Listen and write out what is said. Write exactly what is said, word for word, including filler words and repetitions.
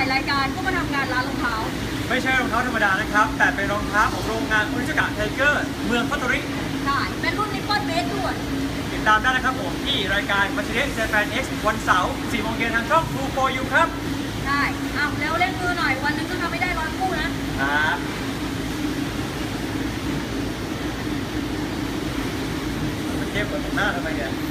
รายการก็มาทำงานร้านรองเท้าไม่ใช่รองเท้าธรรมดานะครับแต่เป็นรองเท้าของโรงงานอุนิชกะไทเกอร์เมืองพัตริใช่เป็นรุ่นนิปปอนเบสด้วยติดตามได้นะครับผมที่รายการมาชิเนสเจแปนเอ็กซ์วันเสาร์สี่โมงเย็นทางช่อง ทู โฟร์ ยู ครับใช่อ้าวแล้วเล่นมือหน่อยวันนึงก็ทำไม่ได้ร้อยคู่นะครับมันเทียบกับหน้าทำไมเนี่ย